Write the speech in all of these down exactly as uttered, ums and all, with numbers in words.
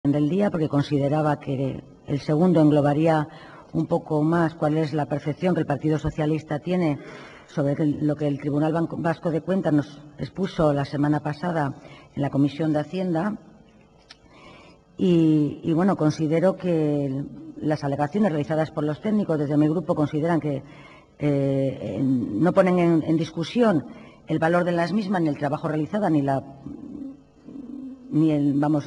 del día, porque consideraba que el segundo englobaría un poco más cuál es la percepción que el Partido Socialista tiene sobre lo que el Tribunal Vasco de Cuentas nos expuso la semana pasada en la Comisión de Hacienda. Y, y bueno, considero que las alegaciones realizadas por los técnicos desde mi grupo consideran que eh, en, no ponen en, en discusión el valor de las mismas, ni el trabajo realizado, ni la ni el, vamos,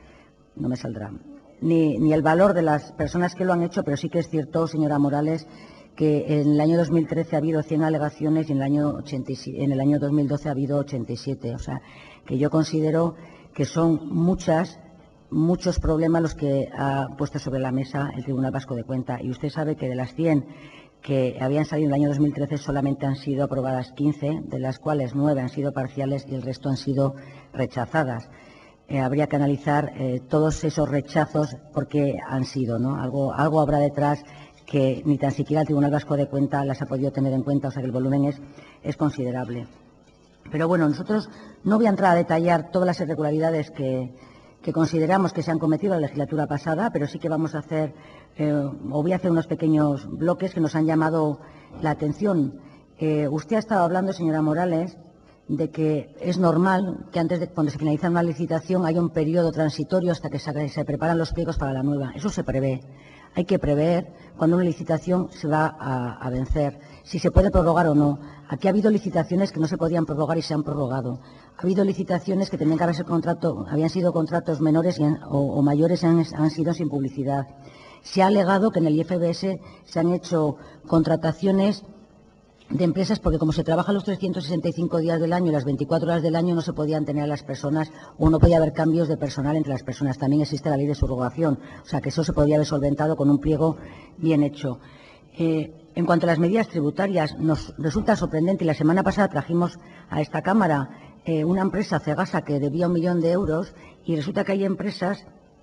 no me saldrá, ni, ni el valor de las personas que lo han hecho, pero sí que es cierto, señora Morales, que en el año dos mil trece ha habido cien alegaciones y en el año, ochenta y siete, en el año dos mil doce ha habido ochenta y siete. O sea, que yo considero que son muchas, muchos problemas los que ha puesto sobre la mesa el Tribunal Vasco de Cuentas. Y usted sabe que de las cien que habían salido en el año dos mil trece solamente han sido aprobadas quince, de las cuales nueve han sido parciales y el resto han sido rechazadas. Eh, habría que analizar eh, todos esos rechazos porque han sido, ¿no? Algo, algo habrá detrás que ni tan siquiera el Tribunal Vasco de Cuentas las ha podido tener en cuenta, o sea que el volumen es, es considerable. Pero bueno, nosotros no voy a entrar a detallar todas las irregularidades que, que consideramos que se han cometido en la legislatura pasada, pero sí que vamos a hacer, eh, o voy a hacer unos pequeños bloques que nos han llamado la atención. Eh, usted ha estado hablando, señora Morales, de que es normal que antes de cuando se finaliza una licitación haya un periodo transitorio hasta que se, se preparan los pliegos para la nueva. Eso se prevé. Hay que prever cuando una licitación se va a, a vencer, si se puede prorrogar o no. Aquí ha habido licitaciones que no se podían prorrogar y se han prorrogado. Ha habido licitaciones que tenían que haberse contrato, habían sido contratos menores y han, o, o mayores y han, han sido sin publicidad. Se ha alegado que en el I F B S se han hecho contrataciones de empresas porque como se trabaja los trescientos sesenta y cinco días del año y las veinticuatro horas del año no se podían tener a las personas o no podía haber cambios de personal entre las personas. También existe la ley de subrogación, o sea que eso se podría haber solventado con un pliego bien hecho. Eh, en cuanto a las medidas tributarias, nos resulta sorprendente y la semana pasada trajimos a esta Cámara eh, una empresa, Cegasa, que debía un millón de euros y resulta que hay empresas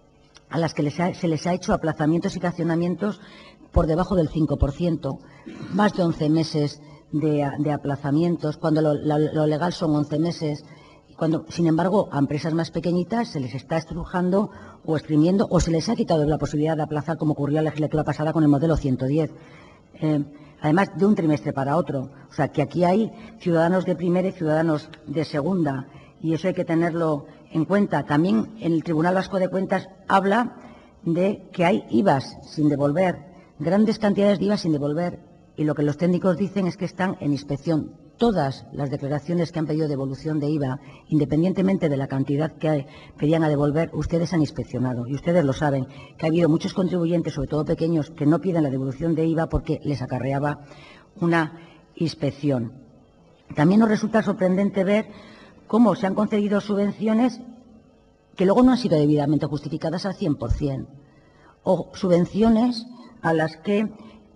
a las que les ha, se les ha hecho aplazamientos y fraccionamientos por debajo del cinco por ciento, más de once meses De, de aplazamientos, cuando lo, lo, lo legal son once meses, cuando, sin embargo, a empresas más pequeñitas se les está estrujando o exprimiendo o se les ha quitado la posibilidad de aplazar, como ocurrió en la legislatura pasada con el modelo ciento diez. Eh, además, de un trimestre para otro. O sea, que aquí hay ciudadanos de primera y ciudadanos de segunda, y eso hay que tenerlo en cuenta. También en el Tribunal Vasco de Cuentas habla de que hay I V As sin devolver, grandes cantidades de I V A sin devolver. Y lo que los técnicos dicen es que están en inspección. Todas las declaraciones que han pedido devolución de I V A, independientemente de la cantidad que pedían a devolver, ustedes han inspeccionado. Y ustedes lo saben, que ha habido muchos contribuyentes, sobre todo pequeños, que no piden la devolución de I V A porque les acarreaba una inspección. También nos resulta sorprendente ver cómo se han concedido subvenciones que luego no han sido debidamente justificadas al cien por cien. O subvenciones a las que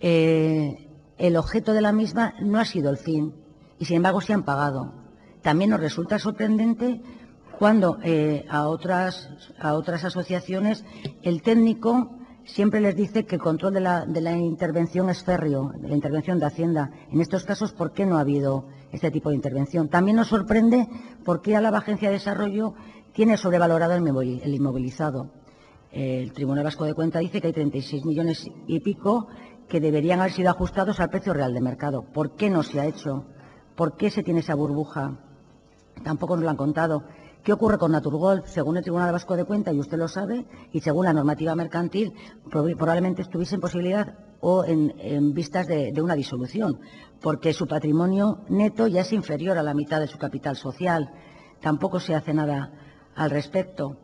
Eh, el objeto de la misma no ha sido el fin y, sin embargo, se han pagado. También nos resulta sorprendente cuando eh, a, otras, a otras asociaciones el técnico siempre les dice que el control de la, de la intervención es férreo, de la intervención de Hacienda. En estos casos, ¿por qué no ha habido este tipo de intervención? También nos sorprende por qué Álava Agencia de Desarrollo tiene sobrevalorado el inmovilizado. El Tribunal Vasco de Cuentas dice que hay treinta y seis millones y pico que deberían haber sido ajustados al precio real de mercado. ¿Por qué no se ha hecho? ¿Por qué se tiene esa burbuja? Tampoco nos lo han contado. ¿Qué ocurre con Naturgol? Según el Tribunal Vasco de Cuentas, y usted lo sabe, y según la normativa mercantil, probablemente estuviese en posibilidad o en, en vistas de, de una disolución, porque su patrimonio neto ya es inferior a la mitad de su capital social. Tampoco se hace nada al respecto.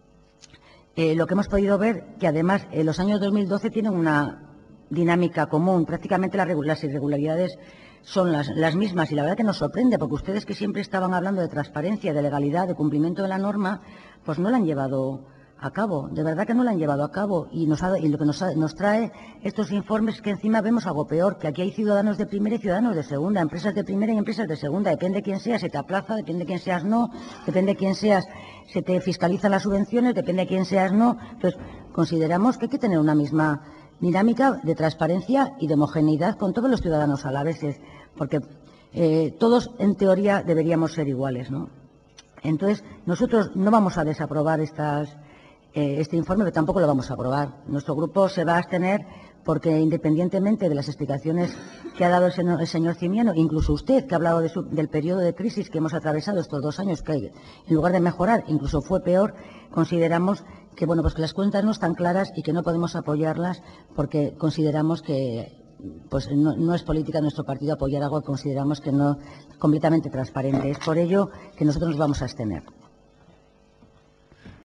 Eh, lo que hemos podido ver, que además en los años dos mil doce tienen una dinámica común, prácticamente las irregularidades son las, las mismas y la verdad que nos sorprende porque ustedes que siempre estaban hablando de transparencia, de legalidad, de cumplimiento de la norma, pues no la han llevado a cabo, de verdad que no la han llevado a cabo y, nos ha, y lo que nos, ha, nos trae estos informes es que encima vemos algo peor, que aquí hay ciudadanos de primera y ciudadanos de segunda, empresas de primera y empresas de segunda, depende de quién seas, se te aplaza, depende de quién seas no, depende de quién seas, se te fiscalizan las subvenciones, depende de quién seas no, entonces consideramos que hay que tener una misma dinámica de transparencia y de homogeneidad con todos los ciudadanos alaveses, porque eh, todos en teoría deberíamos ser iguales, ¿no? Entonces, nosotros no vamos a desaprobar estas, eh, este informe, pero tampoco lo vamos a aprobar. Nuestro grupo se va a abstener porque, independientemente de las explicaciones que ha dado el señor, el señor Cimiano, incluso usted, que ha hablado de su, del periodo de crisis que hemos atravesado estos dos años, que en lugar de mejorar incluso fue peor, consideramos que, bueno, pues que las cuentas no están claras y que no podemos apoyarlas porque consideramos que pues no, no es política de nuestro partido apoyar algo que consideramos que no es completamente transparente. Es por ello que nosotros nos vamos a abstener.